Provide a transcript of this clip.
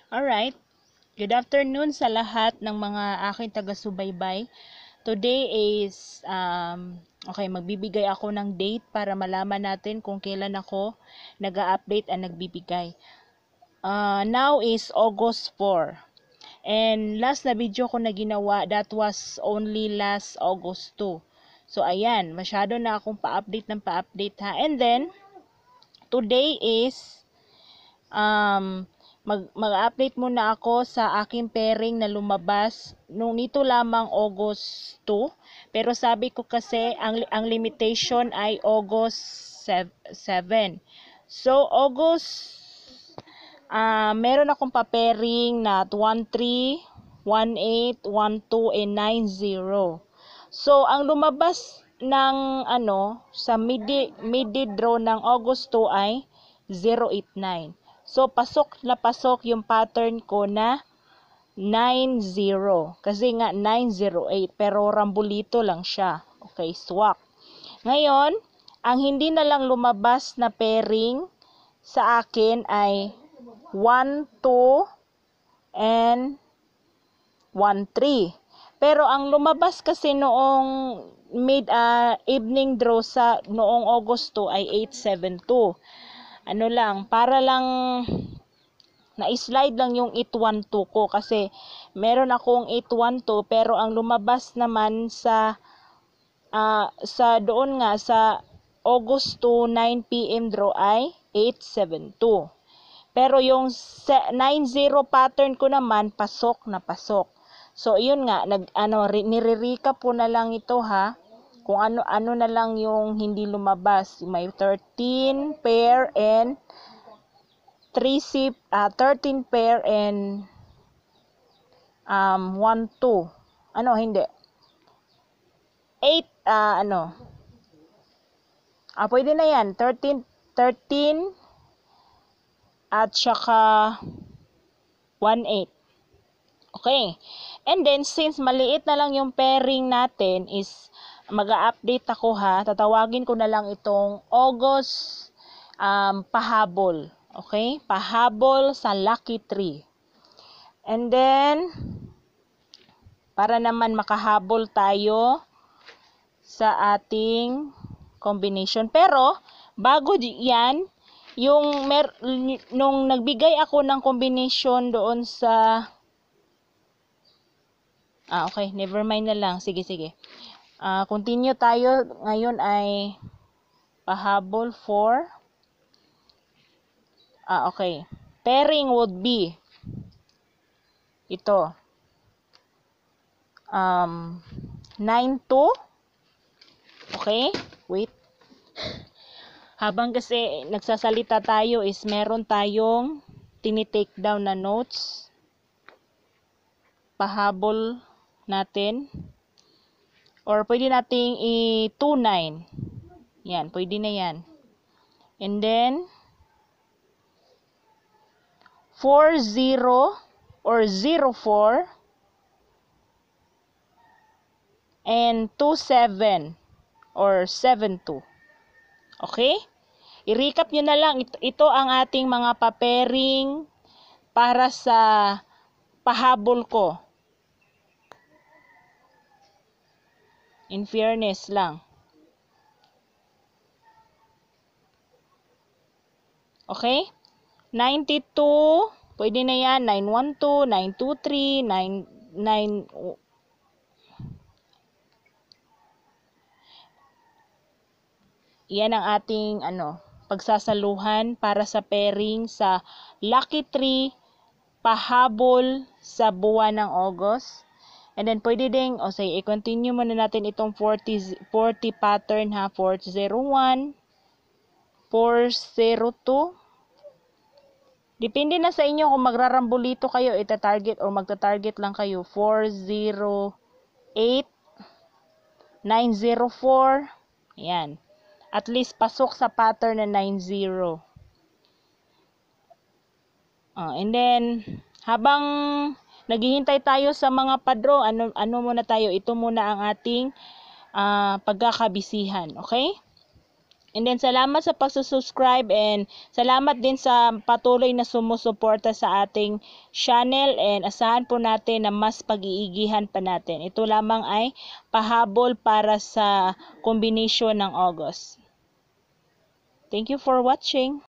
Alright, good afternoon sa lahat ng mga aking taga-subaybay. Today is, magbibigay ako ng date para malaman natin kung kailan ako nag-a-update at nagbibigay. Now is August 4. And last na video ko na ginawa, that was only last August 2. So, ayan, masyado na akong pa-update ng pa-update ha. And then, today is, mag-update muna ako sa aking pairing na lumabas nung nito lamang August 2. Pero sabi ko kasi ang limitation ay August 7. So August meron akong pa-pairing na 13, 18, 12 and 90. So ang lumabas ng sa mid draw ng August 2 ay 089. So, pasok na pasok yung pattern ko na 90. Kasi nga 908. Pero rambulito lang siya. Okay, swak. Ngayon, ang hindi na lang lumabas na pairing sa akin ay 1, 2, and 1, 3. Pero ang lumabas kasi noong evening draw sa noong August 2 ay 872. Para lang na-slide lang yung 812 ko kasi meron akong 812 pero ang lumabas naman sa doon nga sa August 2 9 PM draw ay 872. Pero yung 90 pattern ko naman pasok na pasok. So yun nga nire-recap ko na lang ito ha. Kung ano na lang yung hindi lumabas. May 13 pair and 13 pair and 1, 2. Hindi. 8, pwede na yan. 13 at saka 1, 8. Okay. And then, since maliit na lang yung pairing natin is mag-a-update ako ha. Tatawagin ko na lang itong August pahabol. Okay? Pahabol sa Lucky 3. And then, para naman makahabol tayo sa ating combination. Pero, bago yan, nung nagbigay ako ng combination doon sa okay, never mind na lang. Sige. Continue tayo. Ngayon ay pahabol for okay. Pairing would be ito. 9, 2. Okay? Wait. Habang kasi nagsasalita tayo is meron tayong tinitake down na notes. Pahabol natin. Or pwede nating i-29. Yan, pwede na yan. And then 40 or 04 and 27 or 72. Okay? I-recap nyo na lang. Ito ang ating mga pa-pairing para sa pahabol ko. In fairness lang. Okay? 92, pwede na yan. 912, 923, 99. Yan ang ating pagsasaluhan para sa pairing sa Lucky 3 pahabol sa buwan ng August. And then, pwede ding, i-continue muna natin itong 40 pattern ha. 401, 402. Depende na sa inyo kung magrarambulito kayo, ita-target or magta-target lang kayo. 408, 904. Ayan. At least pasok sa pattern na 90. And then, habang naghihintay tayo sa mga padro, ano muna tayo? Ito muna ang ating pagkakabisihan. Okay? And then salamat sa pagsusubscribe and salamat din sa patuloy na sumusuporta sa ating channel and asahan po natin na mas pag-iigihan pa natin. Ito lamang ay pahabol para sa combination ng August. Thank you for watching.